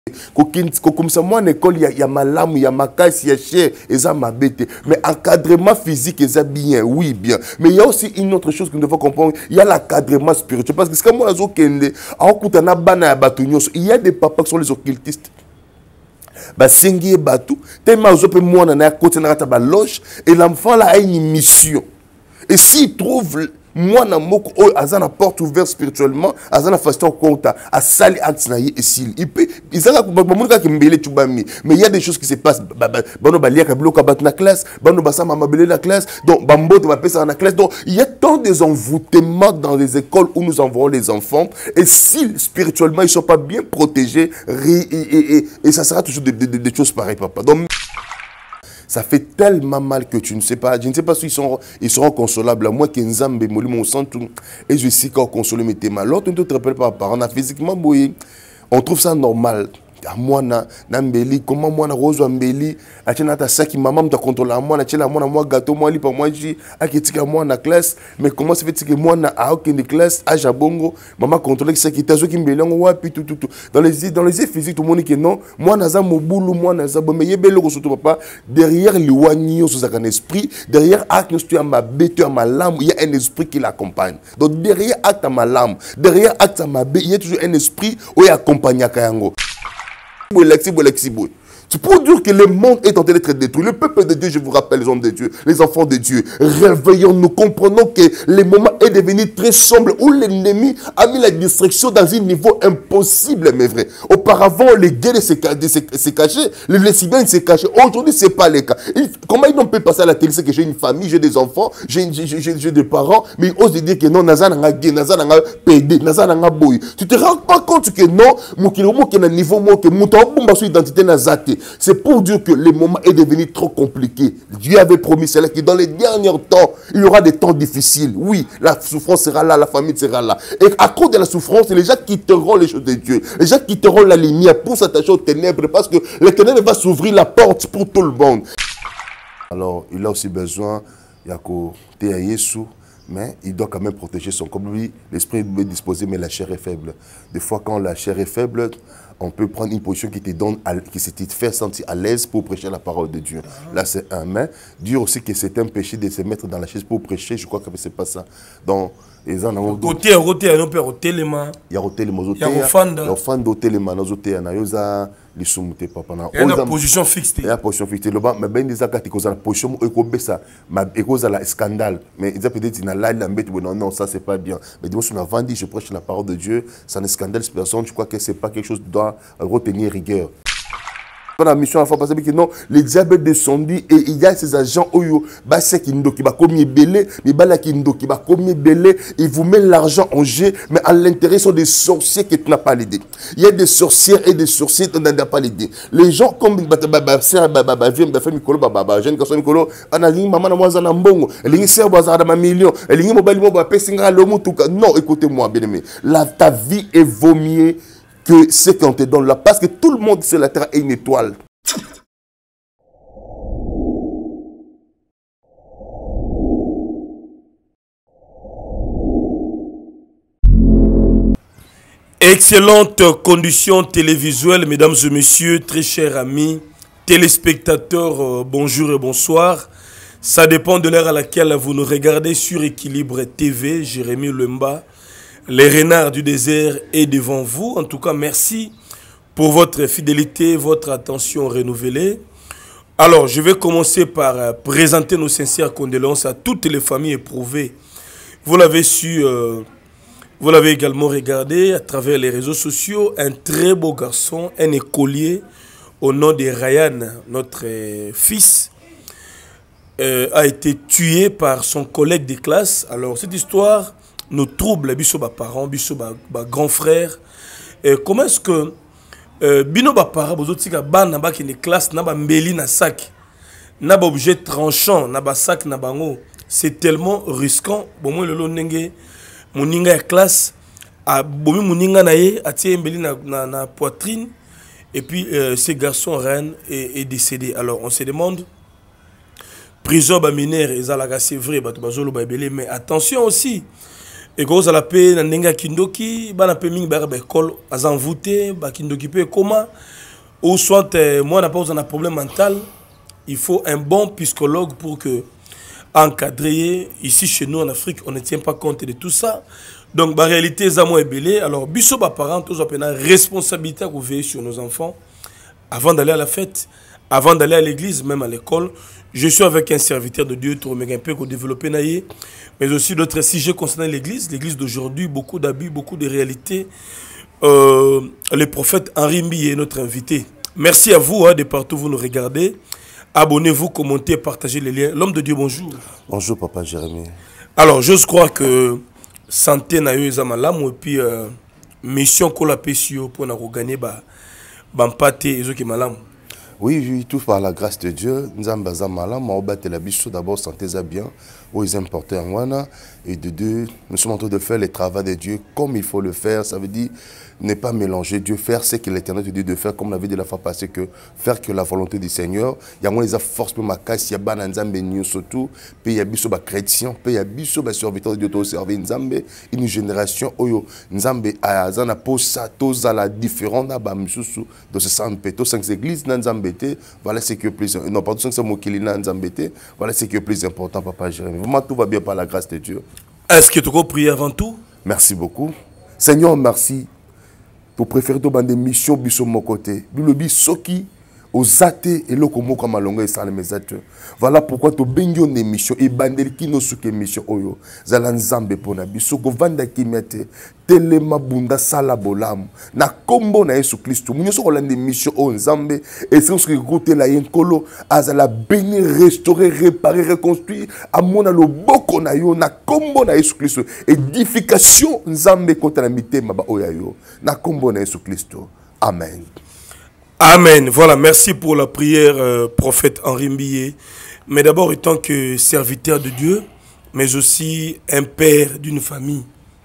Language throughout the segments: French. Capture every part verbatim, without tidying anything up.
Comme ça, moi, en école, il y a ma lame, il y a ma caisse, il y a cher, et ça m'a bêté. Mais encadrement physique, c'est bien, oui, bien. Mais il y a aussi une autre chose que nous devons comprendre. Il y a l'encadrement spirituel. Parce que c'est comme moi, il y a des papas qui sont les occultistes. Bah, sengi batou, tellement je peux moi, on a côté de la loge, et l'enfant là a une mission. Et s'il trouve. Moi, na moko o azana porte ouverte spirituellement, azana façon compte à sali antinaï et s'il il peut ils ont pas que mbele tubami mais il y a des choses qui se passent bano balia ka bloka bat na classe bano basa mama belé la classe donc bambo te va passer dans la classe donc il y a tant des envoûtements dans les écoles où nous envoyons les enfants et si spirituellement ils sont pas bien protégés et, et, et, et ça sera toujours des, des, des choses pareilles papa donc ça fait tellement mal que tu ne sais pas. Je ne sais pas s'ils seront, ils seront consolables. Moi, qui Nzambe, mon sang, et je sais qu'on console mes témas. L'autre, on ne te rappelle pas, on a physiquement bouillé. On trouve ça normal. Moi, na mbeli, comment moi, na rose mbeli, a tient ta sac, maman t'a contrôlé moi, na tient moi, moi, gâteau, moi, li, pour moi, j'ai, a qui tika moi, na classe, mais comment ça fait que moi, na a aucune classe, à Jabongo, maman contrôle ça qui t'a joué qui mbeli, on voit, puis tout, tout, tout. Dans les, dans les physiques, tout le monde dit que non, moi, na za moboulou, moi, na za bon, mais yébé, le surtout papa, derrière le wagnon, sous un esprit, derrière acte, tu as ma bête, tu as ma lame, il y a un esprit qui l'accompagne. Donc, derrière acte, ma lame, derrière acte, ma bête, il y a toujours un esprit où il accompagne à Kayango. C'est pour dire que le monde est en train d'être détruit. Le peuple de Dieu, je vous rappelle, les hommes de Dieu, les enfants de Dieu, réveillons-nous, comprenons que le moment est devenu très sombre où l'ennemi a mis la destruction dans un niveau impossible, mais vrai. Auparavant, les guerres se cachaient, les lesbiennes se cachaient. Aujourd'hui, ce n'est pas le cas. Comment ils n'ont pas passer à la télé, c'est que j'ai une famille, j'ai des enfants, j'ai des parents, mais ils osent dire que non, Nazan n'a gay, Nazan n'a pédé, Nazan n'a boy. Tu te rends pas compte que non, mon kilo, qui est un niveau, mon que mon identité n'a zaté. C'est pour dire que le moment est devenu trop compliqué. Dieu avait promis cela que dans les derniers temps, il y aura des temps difficiles. Oui, la souffrance sera là, la famille sera là. Et à cause de la souffrance, les gens quitteront les choses de Dieu. Les gens quitteront la lumière pour s'attacher aux ténèbres parce que les ténèbres va s'ouvrir la porte pour tout le monde. Alors, il a aussi besoin, il y a côté à Jésus, mais il doit quand même protéger son corps. Lui, l'esprit est disposé, mais la chair est faible. Des fois, quand la chair est faible, on peut prendre une position qui te donne, qui te fait sentir à l'aise pour prêcher la parole de Dieu. Là, c'est un. Mais Dieu aussi que c'est un péché de se mettre dans la chaise pour prêcher. Je crois que ce n'est pas ça. Donc, ils en ont. Côté, côté, il y a un téléma. Il y a un téléma. Il y a un fan. Il y a un fan de téléma. Il y a un fan de il y a une position fixe. Il y a une position fixe. Mais ben des actes qui la position ça, mais cause la scandale. Mais ils ont peut-être dit non non ça c'est pas bien. Mais dis-moi si on a vendu, je prêche la parole de Dieu, ça ne scandale personne. Je crois que c'est pas quelque chose qui doit retenir rigueur. La mission à la fois parce que non, les diables descendus et il y a ces agents oyo bas qui ndo qui va commis belé mais bala qui ndo qui va commis belé il vous met l'argent en jeu mais à l'intérieur sont des sorciers qui n'ont pas l'idée. Il y a des sorcières et des sorciers qui n'ont pas l'idée. Les gens comme baba sœur baba baba vient baba mikolo baba jeune garçon mikolo ana lingi maman na mwaza na mbongo lingi sœur boza na million lingi mobali mo ba pesinga lo mutuka non écoutez-moi bien aimé la ta vie est vaut mieux que ce qu'on te donne là. Parce que tout le monde sur la terre est une étoile. Excellente condition télévisuelle, mesdames et messieurs, très chers amis, téléspectateurs, euh, bonjour et bonsoir. Ça dépend de l'heure à laquelle vous nous regardez sur Équilibre T V, Jérémy Lemba. Les renards du désert est devant vous. En tout cas, merci pour votre fidélité, votre attention renouvelée. Alors, je vais commencer par présenter nos sincères condoléances à toutes les familles éprouvées. Vous l'avez su, euh, vous l'avez également regardé à travers les réseaux sociaux. Un très beau garçon, un écolier au nom de Ryan, notre euh, fils, euh, a été tué par son collègue de classe. Alors, cette histoire nous trouble, biso ba parents, biso ba, ba grand frère. Et comment est-ce que euh, bino ba parents, bozotika bana ba ki ne classe na ba mbeli na sac, na ba objet tranchant na ba sac na bango, c'est tellement risquant. Bon moi le lo ndenge moninga ya classe a bomi moninga na ye atie mbeli na, na, na poitrine et puis euh, ce garçon Rennes est, est décédé. Alors on se demande prison ba mineur ezalaka c'est vrai bato bazolo ba belé mais attention aussi. Et quand ça la paix, na nenga kindoki, ba na paix mingi ba ba école, az envoûté, ba kindoki pe comment, ou soit moi n'a pas un problème mental, il faut un bon psychologue pour que encadrer. Ici chez nous en Afrique, on ne tient pas compte de tout ça. Donc la réalité est moins belée. Alors biso ba parents tous appellent responsabilité à veiller sur nos enfants avant d'aller à la fête, avant d'aller à l'église, même à l'école. Je suis avec un serviteur de Dieu, un peu qu'on développe, mais aussi d'autres sujets concernant l'église. L'église d'aujourd'hui, beaucoup d'abus, beaucoup de réalités. Euh, le prophète Henri Mbi est notre invité. Merci à vous hein, de partout vous nous regardez. Abonnez-vous, commentez, partagez les liens. L'homme de Dieu, bonjour. Bonjour, papa Jérémie. Alors, j'ose croire que santé na yo ezamalam et puis euh, mission qu'on la pêche pour nous gagner ba bampate ezoki malam. Oui, oui, tout par la grâce de Dieu. Nous avons malam, on a la biche d'abord santé ça bien, où ils importent en wana et de deux, nous sommes en train de faire le travail de Dieu comme il faut le faire. Ça veut dire ne pas mélanger Dieu, faire ce que l'Éternel te dit de faire, comme l'avait dit la fois passée, que faire que la volonté du Seigneur. Il y a moins les forces pour ma casse, il y a ban nzambe ni surtout, puis il y a biso ba chrétien, puis il y a biso ba serviteur de Dieu to servir nzambe, une génération oyo nzambe a zana posa toza la différent na ba msusu de ce sang péto cinq églises nzambe té, voilà ce qui est plus non pardon cinq mokili nzambe té, voilà ce qui est plus important papa Jérémie. Vraiment tout va bien par la grâce de Dieu. Est-ce que tu peux prier avant tout? Merci beaucoup. Seigneur, merci. Pour préférer de des missions biso mon côté. Le bisoki aux athées et le comme comme longue et sans les messages. Voilà pourquoi tu benyo des missions et bandel qui nous souke mission oyo. Zalan zambe pona biso go vanda ki mete telema bunda sala bolam na kombo na Yesu Kristo. Munyo so kolande mission o nzambe et c'est ce que goûter la yenkolo azala bénir, restaurer, réparer, reconstruire amona lo boko na yo na kombo na Yesu Kristo. Édification nzambe contre la mitema ba oya yo na kombo na Yesu Kristo. Amen. Amen. Voilà, merci pour la prière, euh, prophète Henri Mbi. Mais d'abord, étant que serviteur de Dieu, mais aussi un père d'une famille.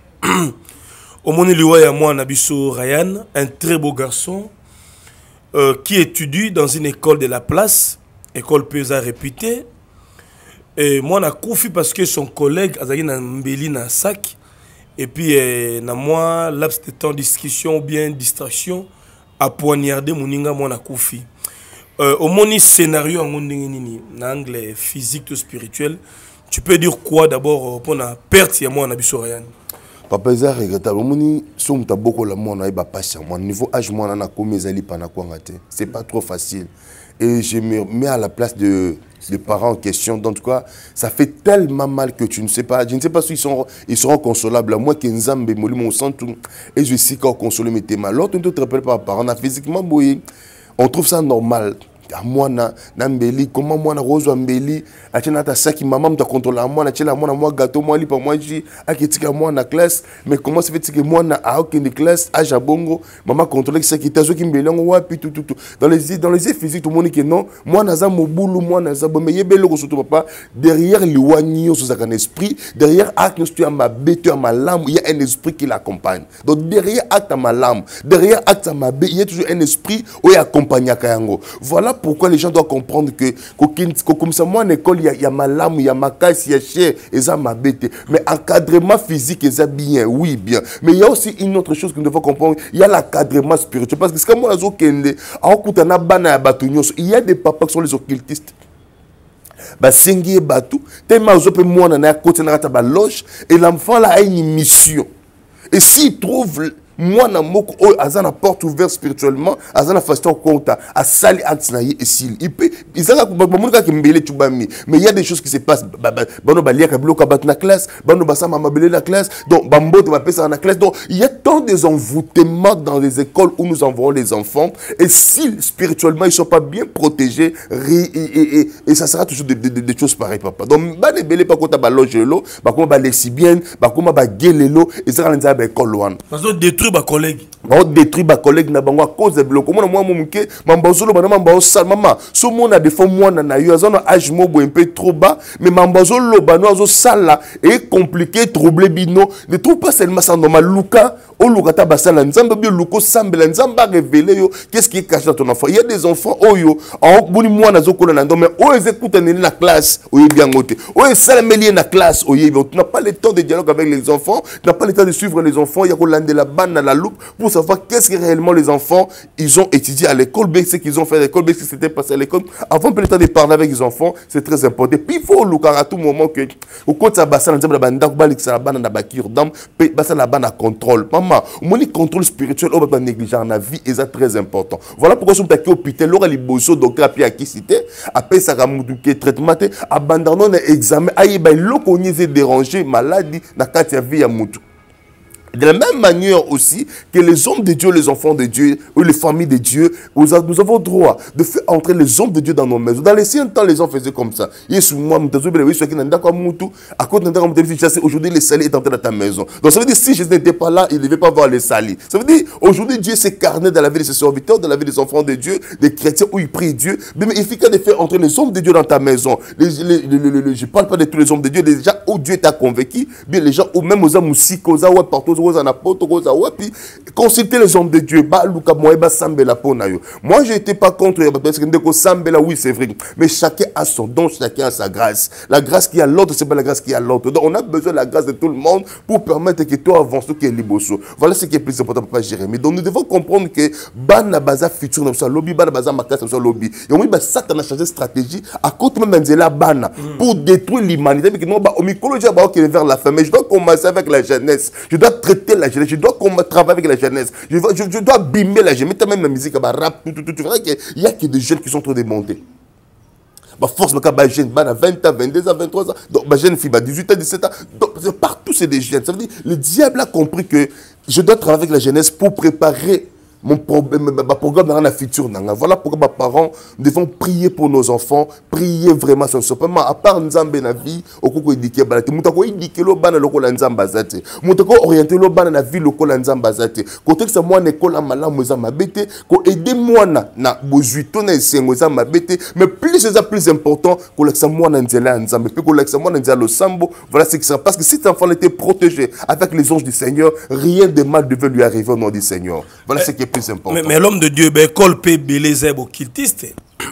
Au mon éloigné à moi, Nabiso Ryan, un très beau garçon euh, qui étudie dans une école de la place, école pesa réputée. Et moi, na koufi parce que son collègue a na mbeli na sac. Et puis, euh, na moi, laps de temps discussion ou bien distraction. À poignarder moninga mona koufi. Euh, au moni scénario en anglais physique ou spirituel, tu peux dire quoi d'abord pour la perte ya moi na biso Ryan? Papa eza regrettable moni so muta boko la mona ba passer moi niveau âge moi na komezali pana kwangate. C'est pas trop facile et je me mets à la place de les parents en question. Donc, quoi, ça fait tellement mal que tu ne sais pas. Je ne sais pas s'ils sont, ils seront consolables. Moi, qui nzambe moli mon sang tout et je sais qu'on console mes témas. L'autre, tu te rappelles pas, parents, on a physiquement bouillé. On trouve ça normal. Moi na nambeli comment moi na rose mbeli achana ta saki maman me contrôler moi na chela moi na moi gâteau moi li pa moi ji aketika moi na classe mais comment ça fait que moi na a aucune classe à jabongo maman contrôler que ça qui tazo ki mbeli ngo wapi tout tout tout dans les dans les physiques tout le monde qui non moi na za mobulu moi na za mais yebelo ko surtout papa derrière liwanyo sous un esprit derrière acte tu as ma bête ma lame il y a un esprit qui l'accompagne donc derrière acte ma lame derrière acte ma bête il y a toujours un esprit où il accompagne kayango. Voilà pourquoi les gens doivent comprendre que, que comme ça, moi, en école, il y a ma lame, il y a ma caisse, il y a cher, et ça m'a bête. Mais encadrement physique, et ça bien, oui, bien. Mais il y a aussi une autre chose que nous devons comprendre, il y a l'encadrement spirituel. Parce que c'est comme moi, il y a des papas qui sont les occultistes. Bah, sengi batou, tellement aux autres moi, on a côté de loge, et l'enfant là a une mission. Et s'il trouve moi na moko o azana porte ouverte spirituellement azana façon compte à sali atsnayi et s'il il peut izaka bamuka kimbele tubami mais il y a des choses qui se passent bano balia ka bloka bat na classe bano basama mabele la classe donc bambote va pesa na classe donc il y a tant des envoûtements dans les écoles où nous envoyons les enfants et si spirituellement ils sont pas bien protégés et, et, et, et ça sera toujours des de, de, de choses pareilles papa donc bane belé pas kota ba loge lo ba koma ba lesbienne ba koma ba gelelo et ça dans les écoles loin parce que détruire ma collègue. on détruit ma collègue na bango à cause de bloc comment moi mon ke mambazolo bana mambao sal mama so mona des fois moi na yo azana âge mobo un peu trop bas mais mambazolo bano azo sala et compliqué troublé bino ne trouve pas seulement ça normal luka o luka ta basala nzamba bi luko sambela nzamba révéler yo qu'est-ce qui est caché dans ton enfant il y a des enfants oyo en boni moi na zo kola na ndo mais o écoute na la classe oyo bien ngote o sala melier na classe oyo tu n'as pas le temps de dialogue avec les enfants tu n'as pas le temps de suivre les enfants il y a ko lande la banne na la loupe pour savoir qu'est-ce que réellement les enfants ils ont étudié à l'école, ce qu'ils ont fait à l'école, ce qui s'était passé à l'école. Avant peut le temps de parler avec les enfants, c'est très important. Puis il faut le à tout moment que au côté ça basa na nzamba banda balik ça bana na bakir dam pe basa la bana contrôle. Maman, mon contrôle spirituel on va pas négliger la vie et c'est très important. Voilà pourquoi sur taki hôpital l'aura les bosso docteur puis à qui cité après ça ramouduke traitement abandonner un examen aïe ba loko nié déranger maladie na katia vie ya mutu. De la même manière aussi que les hommes de Dieu, les enfants de Dieu, ou les familles de Dieu, nous avons droit de faire entrer les hommes de Dieu dans nos maisons. Dans les anciens temps, les gens faisaient comme ça. Aujourd'hui, les salis est entré dans ta maison. Donc ça veut dire si je n'étais pas là, il ne devait pas voir les salis. Ça veut dire aujourd'hui, Dieu s'est carné dans la vie de ses serviteurs, dans la vie des enfants de Dieu, des chrétiens où ils prient Dieu. Mais il faut de faire entrer les hommes de Dieu dans ta maison. Les, les, les, les, les, je ne parle pas de tous les hommes de Dieu, les gens où Dieu t'a convaincu, bien les gens où même aux hommes aussi, aux hommes partout, consulter les hommes de Dieu. Moi, je n'étais pas contre. Oui, c'est vrai. Mais chacun a son don, chacun a sa grâce. La grâce qui a l'autre, c'est pas la grâce qui a l'autre. Donc, on a besoin de la grâce de tout le monde pour permettre que toi avances, qui est libre. Voilà ce qui est plus important, Papa Jérémie. Donc, nous devons comprendre que Bana Baza futur, nous sommes lobby, Bana Baza Makas, nous sommes lobby. Et on dit que Satan a changé de stratégie à côté même de la Bana pour détruire l'humanité. Mais non, au mycologie, vers la fin. Mais je dois commencer avec la jeunesse. Je dois traiter la jeunesse. Je dois travailler avec la jeunesse. Je, je, je dois bimer la jeunesse. Mettez même la musique, bah, rap, tout, tout, tout. Tu verras qu'il y a que des jeunes qui sont trop démontés. Bah, force, bah, jeune, bah, vingt ans, vingt-deux ans, vingt-trois ans. Donc, bah, jeune fille, bah, dix-huit ans, dix-sept ans. Donc, partout, c'est des jeunes. Ça veut dire, le diable a compris que je dois travailler avec la jeunesse pour préparer mon problème, ma programme dans la future. Voilà pourquoi mes parents devons prier pour nos enfants, prier vraiment sans simplement à part Nzambe na vie, au cours éduquer balate. Moutako éduquer le ban le cola Nzamba zate. Moutako orienter le ban na vie le cola Nzamba zate. Côté que ça moi n'école à malam moza mabete, ko aider moi na na bozuito na sengoza mabete, mais plus c'est ça plus important que le ça moi na nzela Nzambe, puis que le ça moi na nzela le sambo. Voilà ce qui sera parce que si cet enfant était protégé avec les anges du Seigneur, rien de mal devait lui arriver au nom du Seigneur. Voilà ce qui est plus important. Mais, mais l'homme de Dieu, l'école peut beleza occultiste.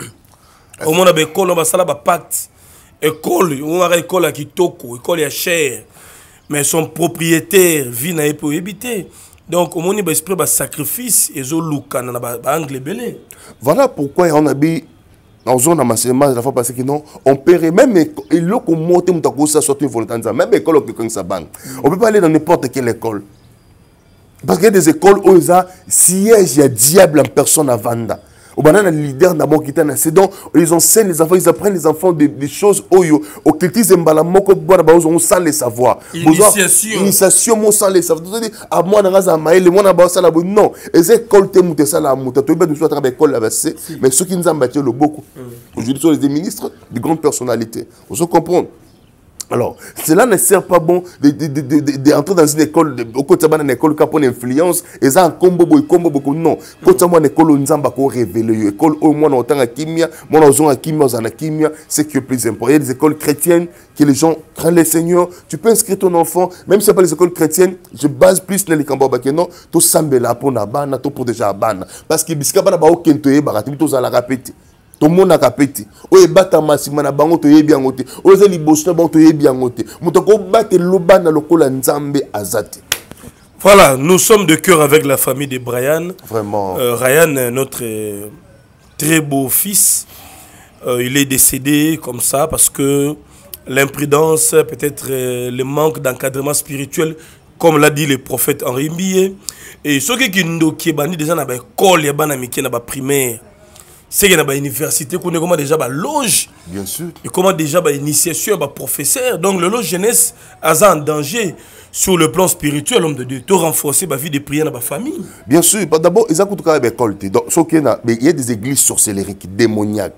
Au monde de l'école, on va faire un pacte. École, on a école à Kitoko, école à chair. Mais son propriétaire vit na pour éviter. Donc, au monde de l'esprit, un sacrifice, et zo luka na ba angle belé. Voilà pourquoi on a dit dans zone d'enseignement la fois passée que non, on paierait même et là qu'on monte on t'a ça sortir volontairement même école que ça banque. On peut pas aller dans n'importe quelle école. Parce qu'il y a des écoles où il y a siège, il y a diable en personne à Vanda. Au banana leader d'abord qui est c'est donc ils enseignent les enfants, ils apprennent les enfants des, des choses oyo au qu'ils aiment la moko boire d'abord on sans les savoir. Initiation. Initiation mon sans les savoir. Tu dis à moi dans la maïle moi d'abord ça la non. Les écoles te monter ça la monter. Tu peux nous travailler école là c'est mais ceux qui nous ont battu le beaucoup. Aujourd'hui sont des ministres, de grandes personnalités. Vous se comprendre. Alors, cela ne sert pas bon d'entrer dans une école, au côté de une école qui a une influence, et ça, un combo, un combo, non. Quand tu as une école, on a révélé, une école où on a un kimia, on a un kimia, on a un kimia, c'est ce qui est plus important. Il y a des écoles chrétiennes que les gens craignent le Seigneur. Tu peux inscrire ton enfant, même si ce n'est pas les écoles chrétiennes, je base plus dans les camps non, tu sembles là pour la banne, tu pour déjà la banne. Parce que bisca bana ba aucun toye barati, tu as la répéter. Tout le monde a capté. Oye bata masima na bango to yebi angote. Oye li bosto bango to yebi angote. Mutako bate loba na lokola nzambe azate. Voilà, nous sommes de cœur avec la famille de Brian. Vraiment. Euh, Ryan, notre euh, très beau fils, euh, il est décédé comme ça parce que l'imprudence, peut-être euh, le manque d'encadrement spirituel, comme l'a dit le prophète Henri Mbié. Et ceux qui ont bani déjà dans l'école, il y a des primaire. C'est qu'il y a une université, qu'on comment déjà une loge. Bien sûr. Et comment déjà une initiation, un professeur. Donc le loge jeunesse a en danger sur le plan spirituel, l'homme de Dieu. Tu renforcer la vie de prière dans la famille. Bien sûr. D'abord, ils ont l'école. Donc, il y a des églises sorcelleries, démoniaques.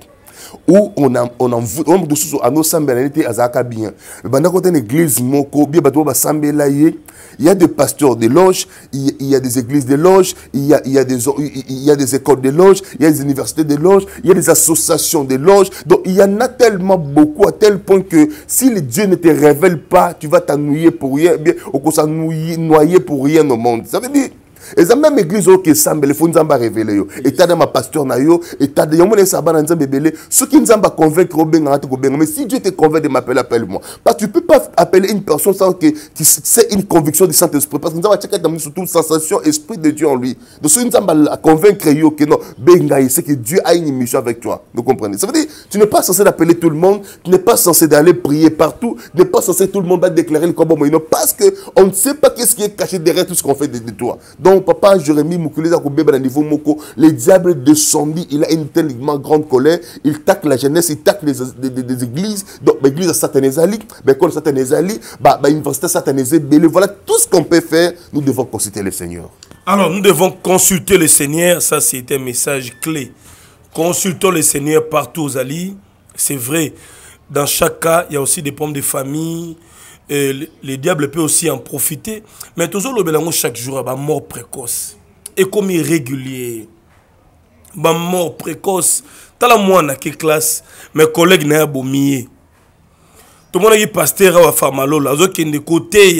où on a on en on de sous à nos sambelité azaka bien pendant qu'on une église moko bien bato ba sambelaye il y a des pasteurs de loges, il y a des églises de loges, il y a il y a des il y a des écoles de loges, il y a des universités de loges, il y a des associations de loges. Donc il y en a tellement beaucoup à tel point que si le Dieu ne te révèle pas, tu vas t'ennuyer pour rien, bien ou s'ennuyer noyer pour rien au monde. Ça veut dire et ça même église qui semble, il faut nous en révéler. Et t'as ma pasteur na yo, et t'as des hommes ça va nous bébélé. Ceux qui nous en convaincre au ben mais si Dieu te convainc de m'appeler, appelle-moi. Parce que tu peux pas appeler une personne sans que tu sais une conviction du Saint-Esprit. Parce que nous avons checké dans surtout une sensation esprit de Dieu en lui. Donc si nous en convaincre yo que non, ben c'est que Dieu a une mission avec toi. Vous comprenez? Ça veut dire tu n'es pas censé appeler tout le monde, tu n'es pas censé d'aller prier partout, tu n'es pas censé tout le monde va déclarer le combat moyen parce que on ne sait pas qu'est-ce qui est caché derrière tout ce qu'on fait de, de toi. Donc papa Jérémie Moukouleza Koubeba dans niveau moko, le diable descendit, il a une tellement grande colère, il tacle la jeunesse, il tacle les, les, les, les églises, donc l'église satanisée, l'école satanisée, bah l'université satanisée, voilà tout ce qu'on peut faire, nous devons consulter le Seigneur. Alors nous devons consulter le Seigneur, ça c'est un message clé. Consultons le Seigneur partout aux alliés, c'est vrai, dans chaque cas, il y a aussi des pommes de famille. Et le, le diable peut aussi en profiter. Mais toujours le bélango chaque jour, bah mort précoce. Et comme irrégulier. Bah mort précoce. T'as la moine à quelle classe? Mes collègues n'a pas mis. Tout le monde est pasteur à Famalo. Là, qui est de côté.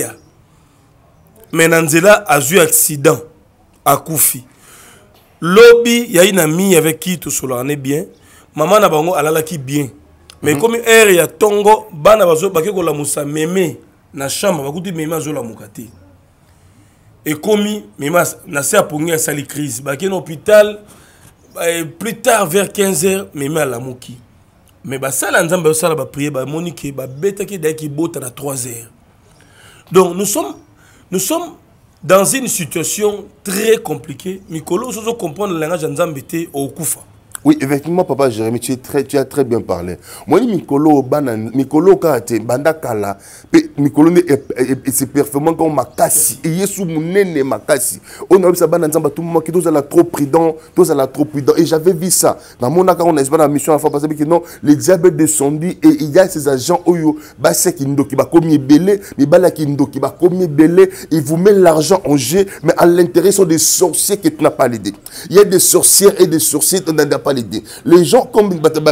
Mais Nanzela a eu accident à Koufi. Lobby, il y a une amie avec qui tout cela en est bien. Maman n'a pas elle a qui bien. Mais mm -hmm. comme air ya tongo bana bazo bakeko la musa meme na chambre bakuti meme azo la mukati et komi meme na se apongi a sali crise bakeno hôpital plus tard vers quinze heures meme la muki mais ba sala nzamba sala ba prier ba monique ba betaki daki bota na trois heures. Donc nous sommes nous sommes dans une situation très compliquée. Mikolo sozo comprendre le langage nzamba té au kufa. Oui, effectivement, papa Jérémie, tu, es très, tu as très bien parlé. Moi, Mikolo, Banan, Mikolo, Kate, Bandakala, Mikolo, c'est parfaitement comme Makassi, et Yesu Mounene Makassi. On a vu ça, Banan Zamba, tout le monde qui est trop prudent, tous à la trop prudent. Et j'avais vu ça. Dans mon accord, on a pas la mission à faire parce que non, les diables descendus et il y a ces agents, Oyo, Basse qui nous qui va commis belé, mais Bala qui nous qui va commis belé, ils vous mettent l'argent en jeu, mais à l'intérieur, sont des sorciers que tu n'as pas l'idée. Il y a des sorcières et des sorciers, tu n'as pas l'idée. Les gens comme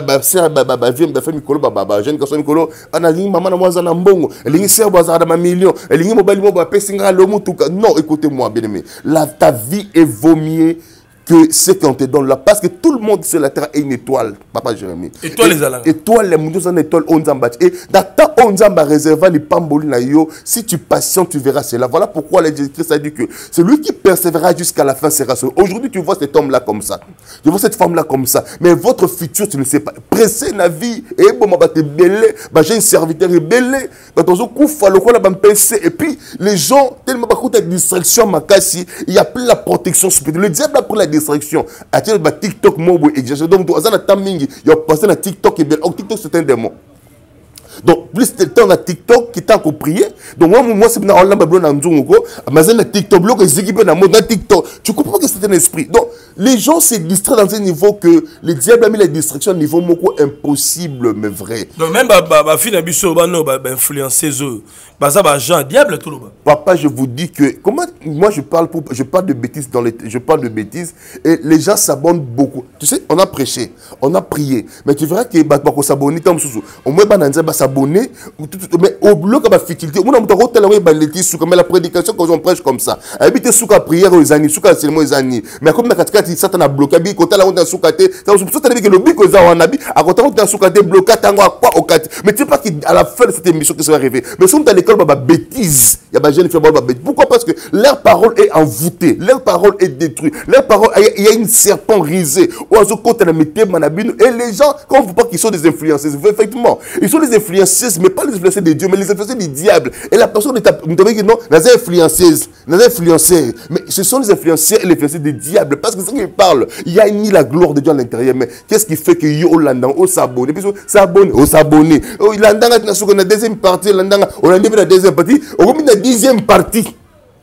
jeune garçon Mikolo, non, écoutez-moi bien aimé, ta vie est vaut mieux que ce qu'on te donne là. Parce que tout le monde sur la terre est une étoile, papa Jérémie. Étoile les alans. Étoile les mondes sont étoile on zamba. Et dans on zamba réservé les pamboli na yo, si tu patientes, tu verras cela. Voilà pourquoi le Christ a dit que celui qui persévérera jusqu'à la fin sera sauvé. Aujourd'hui, tu vois cet homme-là comme ça. Tu vois cette femme-là comme ça. Mais votre futur, tu ne sais pas. Pressé la vie. Et bon, bah, t'es belé. Bah, j'ai un serviteur belé. Bah, ton coup, faut le quoi, bah, pensé. Et puis, les gens, tellement, bah, quand distraction, ma casse, il y a plus la protection spirituelle. Le diable a pris la distraction. À titre de TikTok, moi, exagère. Donc, dans un timing, il y a passé dans TikTok et bien. Oh, TikTok, c'est un démon. Donc, plus de temps à TikTok qui t'a compris. Donc, moi, moi, c'est dans la Bible, dans le TikTok, bloc, les équipes dans TikTok. Tu comprends que c'est un esprit. Donc, les gens se distraient dans un niveau que le diable a mis la distraction à un niveau beaucoup impossible, mais vrai. Donc, même, ma fille n'a pas pu influencer eux. Bah, Jean, diable, tout le monde. Papa, je vous dis que, comment, moi, je parle, pour, je parle de bêtises dans les, je parle de bêtises, et les gens s'abonnent beaucoup. Tu sais, on a prêché, on a prié, mais tu verras que, bah, on s'abonne, au moins, bah, s'abonner, mais au bloc, bah, futilité, on a un peu de mais la prédication, quand on prêche comme ça, habiter sous la prière aux années, sous la seulement aux années, mais comme la catégorie, Satan a bloqué, quand là, on a sous la tête, ça veut dire que le but que ça, on a mis, à côté, on a sous la tête, bloqué, tango, à quoi, au quatre. Mais tu sais pas qu'à la fin de cette émission, que ça va arriver. Mais si on est à l'école, bah, bêtise, il y a des jeunes qui font bêtise. Pourquoi? Parce que leur parole est envoûtée, leur parole est détruite, leur parole, il y a une serpent risée, ou à ce côté, et les gens, quand vous parlez qu'ils sont des influenceurs, effectivement, ils sont des influenceurs, mais pas les influenceurs de Dieu, mais les influenceurs du diable. Et la personne vous savez que non, les influenceuses, les influenceurs, mais ce sont les influenceurs et les influenceurs du diable, parce que ce qu'ils parlent, il y a ni la gloire de Dieu à l'intérieur, mais qu'est-ce qui fait que yo l'andang, on s'abonne, puis s'abonne, on s'abonne, oh l'andang a la deuxième partie, l'andang, on a la deuxième partie, on a la dixième partie.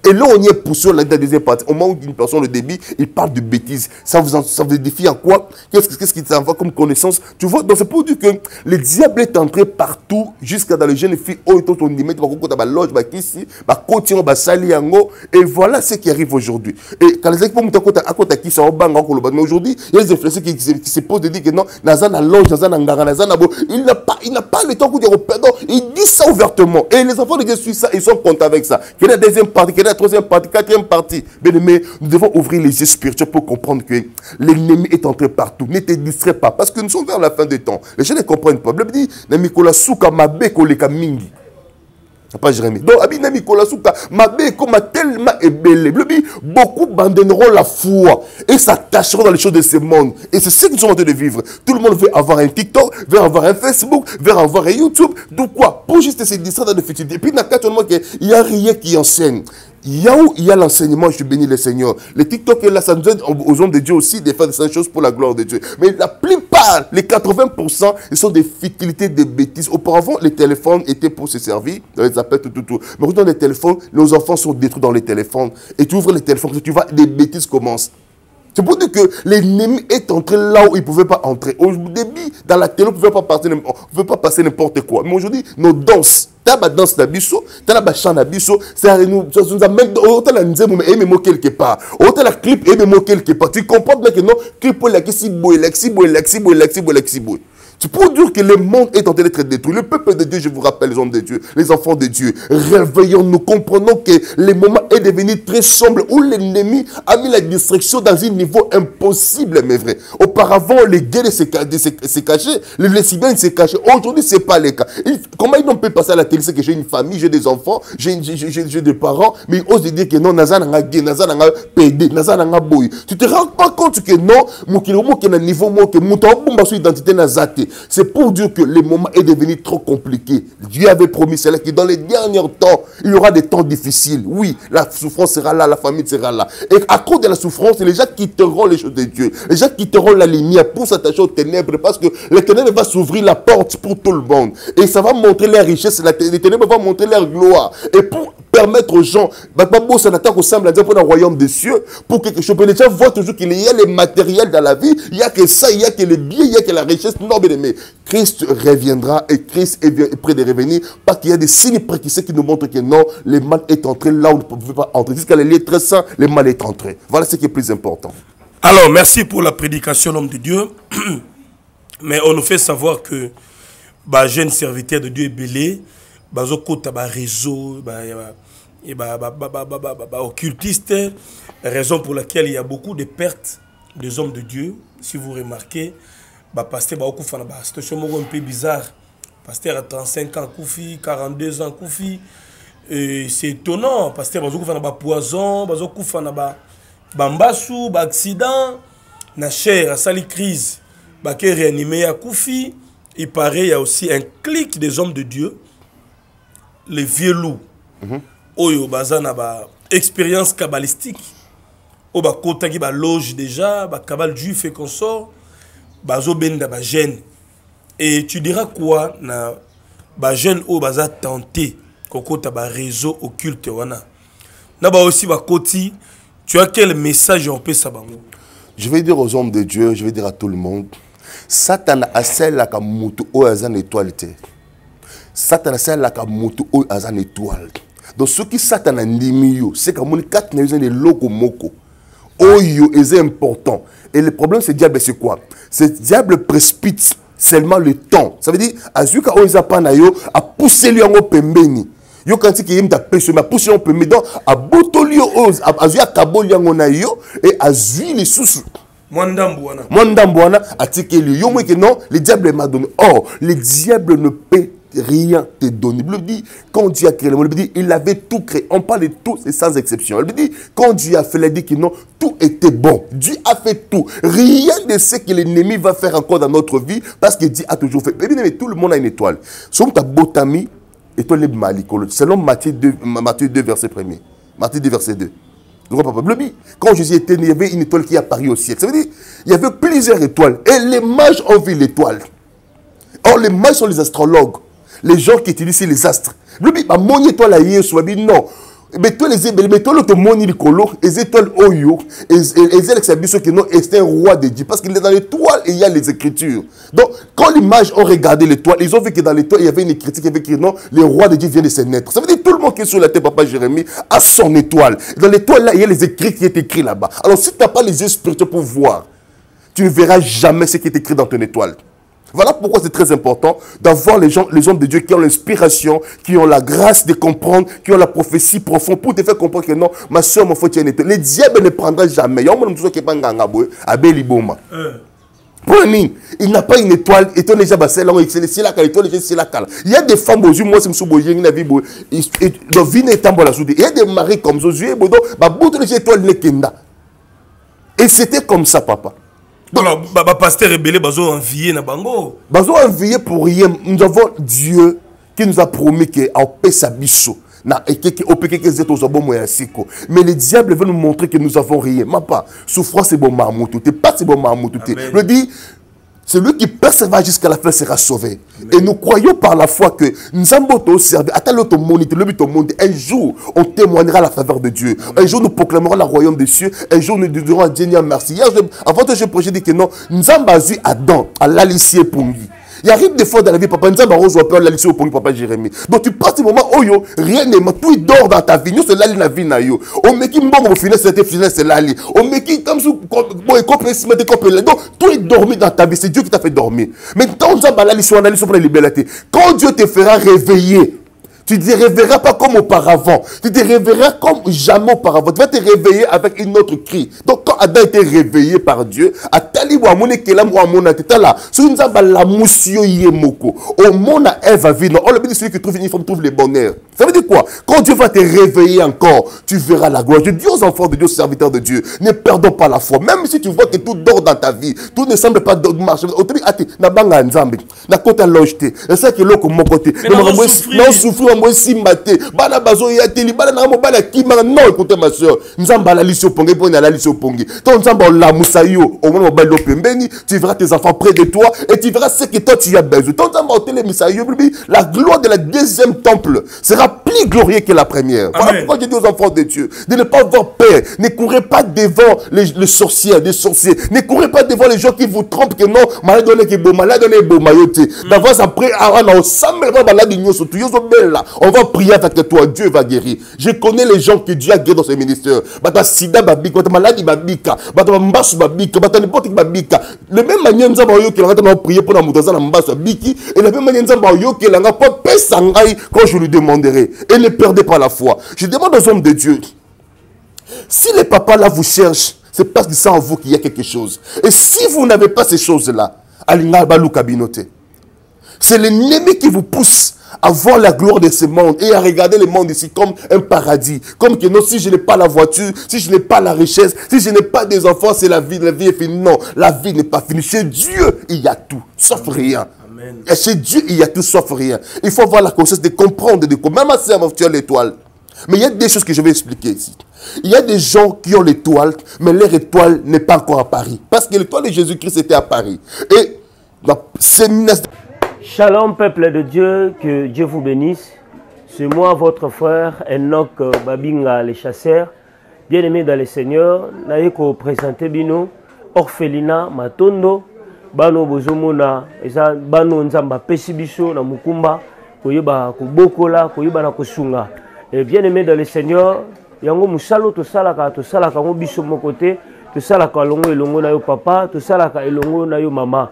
Et là, on y est poussé dans la deuxième partie. Au moment où une personne le débit, il parle de bêtises. Ça vous, en, ça vous défie en quoi? Qu'est-ce qu'est-ce qui t'envoie comme connaissance? Tu vois, donc c'est pour dire que le diable est entré partout, jusqu'à dans les jeunes filles, oh, et tout, on y met, bah, loge, bah, ici, bah, continue, bah, sali, et voilà ce qui arrive aujourd'hui. Et quand les équipes ont à côté qui sont au banc, mais aujourd'hui, il y a des influenceurs qui, qui, qui se posent de dire que non, Nazan a loge, Nazan a ngara, Nazan a beau. Il n'a pas, il n'a pas le temps de dire, pardon, il dit ça ouvertement. Et les enfants de Dieu suivent ça, ils sont contents avec ça. Quelle est la deuxième partie, quelle est la troisième partie, quatrième partie? Bien aimé, nous devons ouvrir les yeux spirituels pour comprendre que l'ennemi est entré partout. Ne te distrais pas, parce que nous sommes vers la fin des temps. Les gens ne comprennent pas. Le dit, Namikola Souka Mabe Koleka Mingi. Pas Jérémie. Donc, Abina Nicolas Souka, Mabe comme tellement ébélé. Beaucoup abandonneront la foi et s'attacheront dans les choses de ce monde. Et c'est ce qu'ils sont en train de vivre. Tout le monde veut avoir un TikTok, veut avoir un Facebook, veut avoir un YouTube. Donc quoi? Pour juste se distraire dans le futur. Et puis, il n'y a rien qui enseigne. Il y a où il y a l'enseignement, je bénis le Seigneur. Les TikTok, là, ça nous aide aux hommes de Dieu aussi de faire de ces choses pour la gloire de Dieu. Mais la plupart, les quatre-vingts pour cent, ils sont des futilités, des bêtises. Auparavant, les téléphones étaient pour se servir, dans les appels, tout, tout, tout. Mais aujourd'hui, les téléphones, nos enfants sont détruits dans les téléphones. Et tu ouvres les téléphones, tu vois, les bêtises commencent. C'est pour dire que l'ennemi est entré là où il ne pouvait pas entrer. Au début, dans la télé, on ne pouvait pas passer, on pouvait pas passer n'importe quoi. Mais aujourd'hui, nos danses, tu as la danse d'abisso, tu as la chant d'abisso, ça nous amène, autant la nzembo, mais aimez-moi quelque part. Autant la clip, aimez-moi quelque part. Tu comprends bien que non, clip pour la si boy, la si boy, la si boy, la si boy, la si boy. C'est pour dire que le monde est en train d'être détruit. Le peuple de Dieu, je vous rappelle, les hommes de Dieu, les enfants de Dieu, réveillons-nous, comprenons que le moment est devenu très sombre où l'ennemi a mis la destruction dans un niveau impossible, mais vrai. Auparavant, les guerres se cachaient, les lesbiennes se cachaient. Aujourd'hui, ce n'est pas le cas. Il, comment ils n'ont pas passer à la télé, c'est que j'ai une famille, j'ai des enfants, j'ai des parents, mais ils osent dire que non, Nazan n'a gay, Nazan n'a pédé, Nazan n'a boy. Tu te rends pas compte que non, mon kilo, mon niveau, mon identité n'a zaté. C'est pour dire que le moment est devenu trop compliqué. Dieu avait promis cela, que dans les derniers temps, il y aura des temps difficiles. Oui, la souffrance sera là, la famille sera là. Et à cause de la souffrance, les gens quitteront les choses de Dieu. Les gens quitteront la lumière pour s'attacher aux ténèbres, parce que les ténèbres vont s'ouvrir la porte pour tout le monde. Et ça va montrer leur richesse, les ténèbres vont montrer leur gloire. Et pour permettre aux gens, pour le royaume des cieux, pour quelque chose, les gens voient toujours qu'il y a les matériels dans la vie, il n'y a que ça, il n'y a que les biens, il n'y a que la richesse. Non, bien aimé, Christ reviendra et Christ est prêt de revenir, parce qu'il y a des signes précis qui nous montrent que non, le mal est entré là où on ne pouvait pas entrer. Jusqu'à les lieux très saints, le mal est entré. Voilà ce qui est plus important. Alors, merci pour la prédication, homme de Dieu. Mais on nous fait savoir que bah, jeune serviteur de Dieu est belé. Bazo kota ba réseau, ba ba ba ba ba ba occultiste, raison pour laquelle il y a beaucoup de pertes des hommes de Dieu. Si vous remarquez, ba pasteur ba okufa na ba situation un peu bizarre. Pasteur à trente-cinq ans koufi, quarante-deux ans koufi. Et c'est étonnant, pasteur bazo okufa na ba poison, bazo okufa na ba bambasu, ba accident, na chair, a sali crise, ba ke réanimé à koufi. Il paraît il y a aussi un clic des hommes de Dieu. Les vieux loups, oyo bazana ba expérience kabbalistique, o ba kota ki ba loge déjà, ba kabal juif et consort, bazo benda ba jeune. Et tu diras quoi na ba jeune o baza tenté kokota ba réseau occulte wana. Na ba aussi ba koti, tu as quel message on peut sabango? Je vais dire aux hommes de Dieu, je vais dire à tout le monde, Satan a celle la kamutu o azan étoile. Satan a la kamoto ou azan étoile. Donc ce qui Satan a ndimi c'est que mon quatre ne des loko moko. Oyo est important. Et le problème c'est diable c'est quoi? C'est diable précipite seulement le temps. Ça veut dire azuka oza pana yo a pousser lui en pembeni. Yo quand il y a pêche mais pousser en pembeni donc a botolio oz azuka kaboli en na yo et azui les sous. Mwandambuana. Mwandambuana a tiki lui. Yo moi que non, le diable m'a donné. Or, le diable ne peut rien te donner. Il dit, quand Dieu a créé le monde, il dit, il avait tout créé. On parle de tout, c'est sans exception. Il dit, quand Dieu a fait, il dit que non, tout était bon. Dieu a fait tout. Rien de ce que l'ennemi va faire encore dans notre vie, parce que Dieu a toujours fait. Mais tout le monde a une étoile. Somme ta botami, étoile malicole. Selon Matthieu deux, Matthieu deux, verset premier. Matthieu deux, verset deux. Quand Jésus était né, il y avait une étoile qui apparut au ciel. Ça veut dire, il y avait plusieurs étoiles. Et les mages ont vu l'étoile. Or, les mages sont les astrologues. Les gens qui utilisent les astres. Non. mais toi les étoiles, mais toi le moni le colo, les étoiles oyo, et les étoiles qui non, c'est un roi de Dieu, parce qu'il est dans l'étoile et il y a les écritures. Donc quand l'image ont regardé l'étoile, ils ont vu que dans l'étoile il y avait une écriture qui avait écrit non, le roi de Dieu vient de se naître. Ça veut dire que tout le monde qui est sur la terre, papa Jérémie, a son étoile. Dans l'étoile là, il y a les écrits qui est écrit là-bas. Alors si tu n'as pas les yeux spirituels pour voir, tu ne verras jamais ce qui est écrit dans ton étoile. Voilà pourquoi c'est très important d'avoir les gens, les hommes de Dieu qui ont l'inspiration, qui ont la grâce de comprendre, qui ont la prophétie profonde pour te faire comprendre que non, ma soeur, mon frère, tu es une étoile. Le diable ne prendra jamais. Il n'a pas une étoile, il y a des femmes aux yeux, moi, c'est une il y a des maris comme ça, et c'était comme ça, papa. Alors, le pasteur rebelle, bazo envié na bango. Bazo envié pour rien. Nous avons Dieu qui nous a promis que au Pesabiso, na ekeke opeke que zeto zobo moya siko. Mais le diable veut nous montrer que nous avons rien. Ma pas souffrance c'est bon mamoutou, t'es pas c'est bon mamoutou. Le dit celui qui persévère jusqu'à la fin sera sauvé. Amen. Et nous croyons par la foi que nous avons servi. Un jour, on témoignera la faveur de Dieu. Amen. Un jour, nous proclamerons le royaume des cieux. Un jour, nous dirons à Dieu merci. Hier, je, avant que je projet dit que non, nous avons basé Adam à l'alicier pour lui. Il arrive des fois dans la vie, papa, nous avons reçu peur l'alicier au papa Jérémie. Donc tu passes ce moment où yo, rien n'est mal, tout dort dans ta vie. Nous, c'est l'ali la vie na yo. On met qui m'bon au final, c'était final, c'est l'ali. On met qui comme sous, bon, et compris, si m'était compris. Donc tout est dormi dans ta vie, c'est Dieu qui t'a fait dormir. Mais quand nous avons l'alicier, on a l'alicier pour la liberté. Quand Dieu te fera réveiller, tu ne te réveilleras pas comme auparavant. Tu te réveilleras comme jamais auparavant. Tu vas te réveiller avec une autre cri. Donc, quand Adam était réveillé par Dieu, Atali wa mone kela mwa mona tetala. Si nous avons la moussio yemoko, au monde à Ève à vivre. On le dit celui qui trouve une femme trouve le bonheur. Ça veut dire quoi? Quand Dieu va te réveiller encore, tu verras la gloire. Je dis aux enfants de Dieu, serviteurs de Dieu, ne perdons pas la foi. Même si tu vois que tout dort dans ta vie, tout ne semble pas marcher. Autour ati na banga nzambe, na kota logeté. C'est ça que l'autre mon côté. Non souffrir. Si maté bana bazo ya teli bana na mobala kimanga non écoutez ma soeur nzamba la lisi opongi pour na la lisi opongi ton nzamba la musayo au moins mobala pembeni tu verras tes enfants près de toi et tu verras ce que toi tu as besoin ton nzamba hôtel misayo la gloire de la deuxième temple sera plus glorieux que la première. Voilà pourquoi je dis aux enfants de Dieu de ne pas avoir peur, ne courez pas devant les, les sorciers les sorciers, ne courez pas devant les gens qui vous trompent que non malade donné que bon malade donné bon mayoté d'avance après on ensemble malade nyoso tu yoso bella. On va prier avec toi, Dieu va guérir. Je connais les gens que Dieu a guéri dans ce ministère. Bata sida babika, bata maladie babika, bata mbasu babika, bata n'importe qui babika. Le même manière nous avons eu que l'on a prié pour la moutaza na mbasu babiki et la même manière nous avons eu que l'on a pas payé sangai quand je lui demanderai. Et ne perdez pas la foi. Je demande aux hommes de Dieu. Si les papas là vous cherchent, c'est parce que c'est en vous qu'il y a quelque chose. Et si vous n'avez pas ces choses-là, alinga balou kabinote. C'est l'ennemi qui vous pousse à voir la gloire de ce monde et à regarder le monde ici comme un paradis. Comme que non, si je n'ai pas la voiture, si je n'ai pas la richesse, si je n'ai pas des enfants, c'est la vie, la vie est finie. Non, la vie n'est pas finie. Chez Dieu, il y a tout, sauf rien. Amen. Et chez Dieu, il y a tout, sauf rien. Il faut avoir la conscience de comprendre, de comprendre. Même si tu as l'étoile. Mais il y a des choses que je vais expliquer ici. Il y a des gens qui ont l'étoile, mais leur étoile n'est pas encore à Paris. Parce que l'étoile de Jésus-Christ était à Paris. Et dans ces Shalom peuple de Dieu, que Dieu vous bénisse. C'est moi votre frère Enoch Babinga le chasseur. Bien-aimé dans le Seigneur, naïko présenter bino orphelinat Matondo. Bano bozomona eza bano nzamba pesibiso na mukumba koyeba kobokola koyeba na kosunga. Et bien-aimé dans le Seigneur, yango musalo to salaka to salaka ngo biso mon côté, to salaka longo elongo na yo papa, to salaka elongo na yo mama.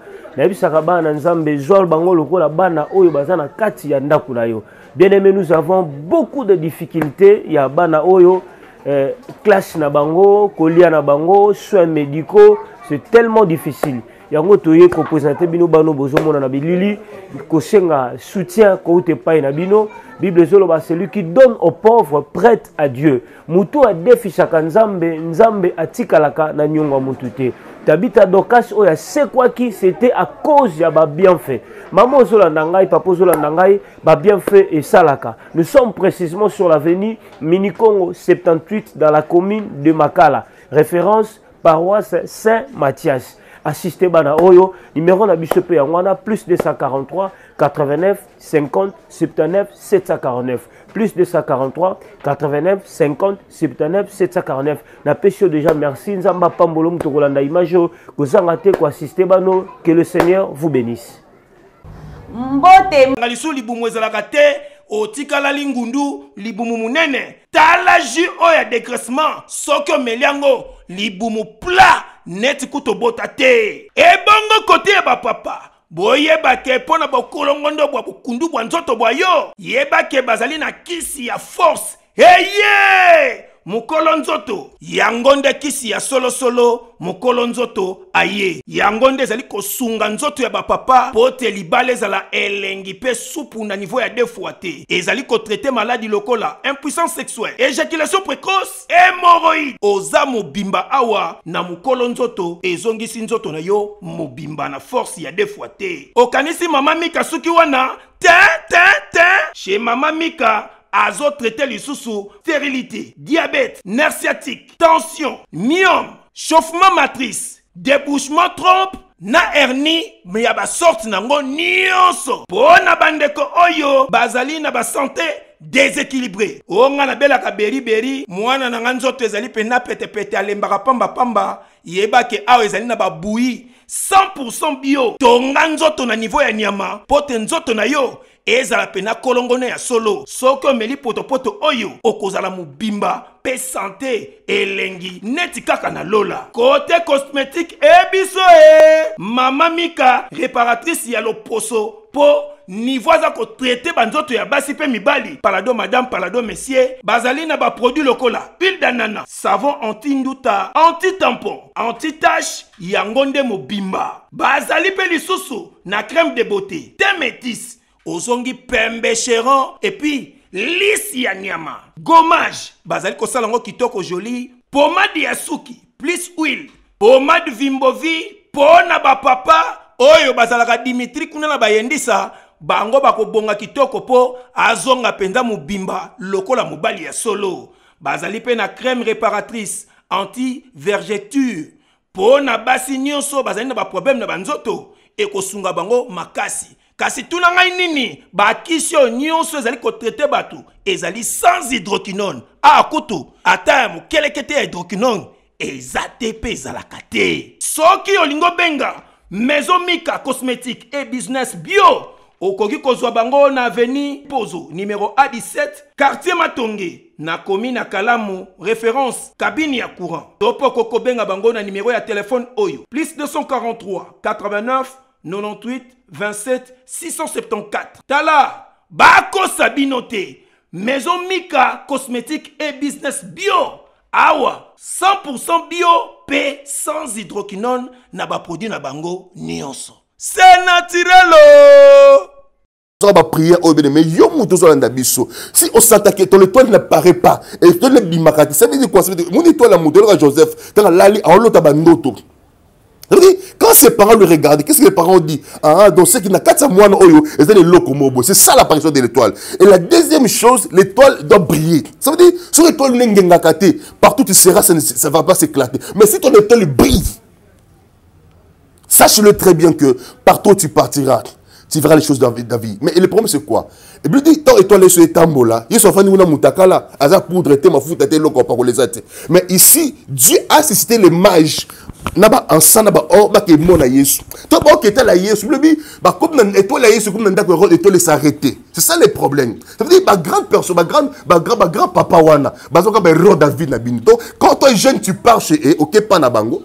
Bien-aimé, nous avons beaucoup de difficultés. Il y a bana oyo, euh, classe na bango, colia na bango, soins médicaux, c'est tellement difficile. Yango toye ko présenter bino bano bozomo na bilili, ko senga soutien ko te paye na bino. Bible zoloba celui qui donne aux pauvres prête à Dieu. Mutu a defisaka nzambe, nzambe atikalaka na nyonga mutute. Tabita Dokas oya c'est quoi qui c'était à cause ya ba bienfait. Maman zolanda ngai, papa zolanda ngai, ba bienfait et salaka. Nous sommes précisément sur l'avenue Minikongo soixante-dix-huit dans la commune de Makala. Référence paroisse Saint-Mathias. assister bana oyo numéro na biso pe yango wana plus deux cent quarante-trois quatre-vingt-neuf cinquante soixante-dix-neuf sept cent quarante-neuf plus deux cent quarante-trois quatre-vingt-neuf cinquante soixante-dix-neuf sept cent quarante-neuf na pesio déjà merci nzamba pambolo mutokolanda image kozanga te ko assister bano que le Seigneur vous bénisse mbote ngalisu libumu ezalaka te otikala lingundu libumu munene tala ju oya dégraissement soki omeli yango libumu plat neti kutobota te ebongo kote ya bapapa boyebake mpo na bokolongondo bwa bukundu bwa nzoto bwa yo yebake bazali na kisi ya force eye mukolo nzoto yango nde kisi ya solo solo mukolo nzoto aye yango nde ezali kosunga nzoto ya bapapa pote libala ezala elengi pe supu na niveau ya deux fois te ezali kotraite maladi lokola impuissance sexuelle éjaculation précoce hémorroïde oza mobimba awa na mukolo nzoto ezongisi nzoto na yo mobimba na force ya deux fois te okanisi mama Mika suki wana te te te chez mama Mika azo traité lisusu stérilité, diabète, nerf sciatique, tension, myome, chauffement matrice, débouchement trompe, na hernie, mais ya ba sorte nango nyonso. Pona bandeko oyo, bazali na ba santé déséquilibré. Onga na bela ka beri beri, mwana na nzoto ezali pe na pete pete alembaka pamba pamba, yeba ke awo ezali na ba bouilli cent pour cent bio. Tonga nzoto na niveau ya nyama, pote nzoto na yo ezala pena kolongone ya solo soko meli poto poto oyo okozala mubimba pe santé elengi neti kaka na lola côté cosmétique ebiso e mama Mika réparatrice ya loposo po niveau za ko traiter banzoto ya basi pe mibali palado madame palado monsieur bazali na ba produit lokola huile d'anana savon anti-nduta anti-tampon anti-tache yango nde mobimba bazali pe lisusu na crème de beauté te métis ozongi pembe chéron et puis lisi ya nyama gommage bazali kosala ngo kitoko joli pomade ya suki plus huile pomade vimbovi pona ba papa oyo bazalaka Dimitri kuna na bayendisa bango bakobonga kitoko po azonga penza mubimba lokola mobali ya solo bazali pe na crème réparatrice anti vergeture pona basi nyonso bazali na ba problème na banzoto ekosunga bango makasi kasi tuna ngai nini bakisio nyonso ezali kotraite batu ezali sans hydroquinone a kutu ata mukelekete ya hydroquinone ezate pe ezalaka te soki olingo benga Maison Mika cosmétique et business bio okoki kozwa bango na avenue Pozo numéro A dix-sept quartier Matonge na commune na Kalamu référence cabine ya courant topo koko benga bango na numéro ya téléphone oyo plus deux cent quarante-trois quatre-vingt-neuf quatre-vingt-huit vingt-sept six cent soixante-quatorze. Tala, Bako Sabinote, Maison Mika cosmétique et business bio. Awa, cent pour cent bio, P sans hydroquinone, na ba produit na bango nyonso. C'est naturel. On va prier au béni, mais yo moutozo landa biso. Si on s'attaque, ton étoile n'apparaît pas, et ton le bimakati, ça veut dire quoi? Ça veut dire, mon étoile la moudole Joseph, dans la lali, en l'autre bandoto. Quand ses parents le regardent, qu'est-ce que les parents disent? Ah, donc c'est qu'il n'a qu'à moi, c'est les locomobo. C'est ça l'apparition de l'étoile. Et la deuxième chose, l'étoile doit briller. Ça veut dire, sur l'étoile n'engengakate, partout tu seras, ça ne va pas s'éclater. Mais si ton étoile brille, sache-le très bien que partout où tu partiras, tu verras les choses dans ta vie. Mais le problème, c'est quoi? Et puis, il dit, tant étoile sur les tambours là, ils sont venus à Moutakala, à la poudre, ma foute, mais ici, Dieu a suscité les mages. Naba ensemble naba oh ba ke mona Yesu to ba ke ta la Yesu le bi ba comme na étoile la Yesu comme na ndako rôle étoile s'arrêter c'est ça le problème ça veut dire ba grande personne ba grande ba grand ba grand papa wana ba zoka ba rôle David na binto quand toi jeune tu pars chez eux OK pas na bango